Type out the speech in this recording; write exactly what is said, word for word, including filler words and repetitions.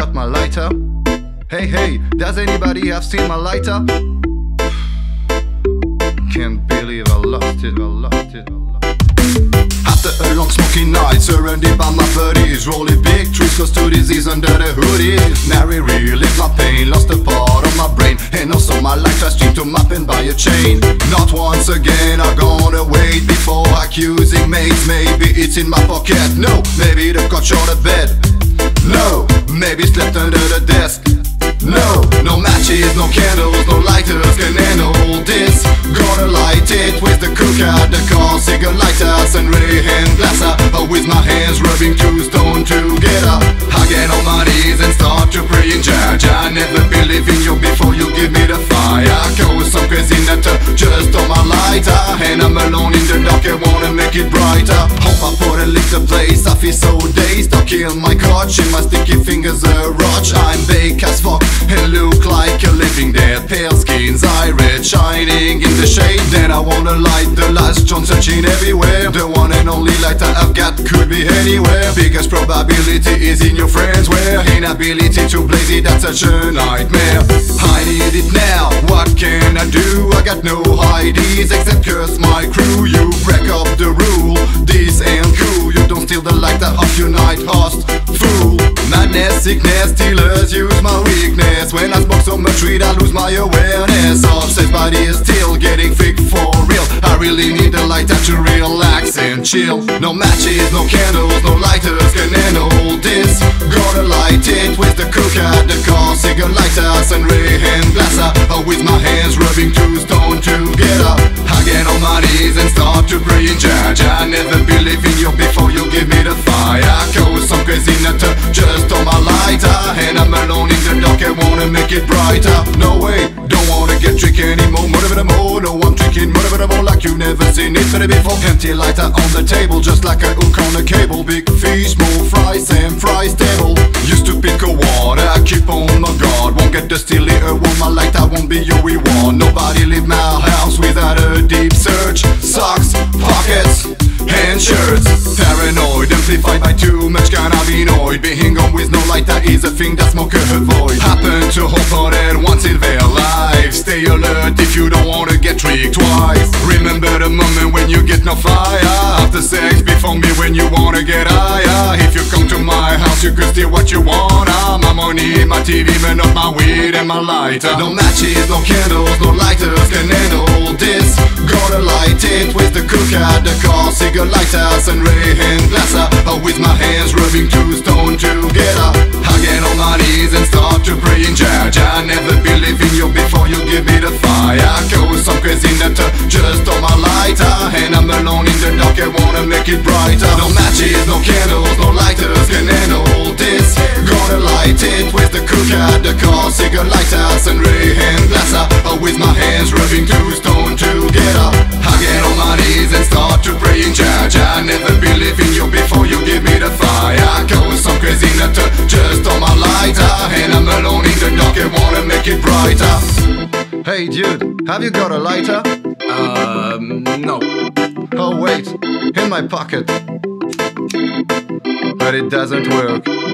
forgot my lighter. Hey, hey, does anybody have seen my lighter? Can't believe I lost it, I lost it, I lost it. After a long smoky night, surrounded by my buddies, rolling big trees close to disease under the hoodie. Now I relive my pain, lost a part of my brain, and also my life I streamed to my pen by a chain. Not once again I'm gonna wait before accusing mates. Maybe it's in my pocket, no, maybe the got short of bed. No, maybe slept under the desk. No, no matches, no candles, no lighters can handle this. Gonna light it with the cook at the car, cigarette lighters and ray hand glasser. With my hands rubbing two stone together, I get on my knees and start to pray in church. I never believe in you before you give me the fire. Cause some crazy nutter just on my lighter, and I'm alone in the dark, I wanna make it brighter. Hope I put a little place, I feel so dazed. Stuck in my couch, in my sticky fingers a roach. I'm baked as fuck and look like a living dead. Pale skins, eye red, shining in the shade. Then I wanna light the last joint, searching everywhere. The one and only lighter I've got could be anywhere. Biggest probability is in your friends' wear. Inability to blaze it, that's such a nightmare. I need it now, what can I do? I got no I Ds except curse my crew. You break up the rule, this ain't cool. You don't steal the lighter off your night host, fool. Madness, sickness, dealers use my weakness. When I smoke so much weed I lose my awareness. Obsessed body is still getting thick for real. I really need a lighter to relax and chill. No matches, no candles, no lighters can handle this. Gonna light it with the cook at the car, cigarette lighters and ray hand glasser. With my hands rubbing two stone together, I get on my knees and start to pray in church. I never believe in you before you give me the fire. Cause some crazy nutter just on my lighter, and I'm alone in the dark, I wanna make it brighter. No way, don't wanna get tricky anymore. Whatever the more, no I'm drinking whatever the more like you've never seen it better before. Empty lighter on the table, just like a hook on a cable. Big fish, small fries, and fries table. Used to pick a water, I keep on my guard. Won't get the steal it, won't my lighter, won't be your reward. Nobody leave my house without a deep search. Socks, pockets, and shirts. Paranoid, amplified by too much cannabinoid. Being gone with no lighter is a thing that smokers avoid. Happen to hope on it once in their life. Stay alert if you don't wanna get tricked twice. Remember the moment when you get no fire. After sex, before me when you wanna get higher. If you come to my house you could steal what you want. My money, my T V, but not my weed and my lighter. No matches, no candles, no lighters can handle this. Gotta light it with the cook at the car, cigarette lighters and ray hand glasser. With my hands rubbing two stone together, I get on my knees and start to pray in church. I never believe in you before you give me the fire. Cause some crazy nutter just on my lighter, and I'm alone in the dark, I wanna make it brighter. No matches, no candles, no lighters can handle this. Gonna light it with the cook at the car, cigarette lighters and ray hand glasser. With my hands rubbing two stone together, I get on my knees and start to pray in church. I never believe in you before you give me the fire. Cause some crazy nutter just on my lighter, and I'm alone in the dark, I wanna make it brighter. Hey dude, have you got a lighter? Um, no. Oh wait, in my pocket. But it doesn't work.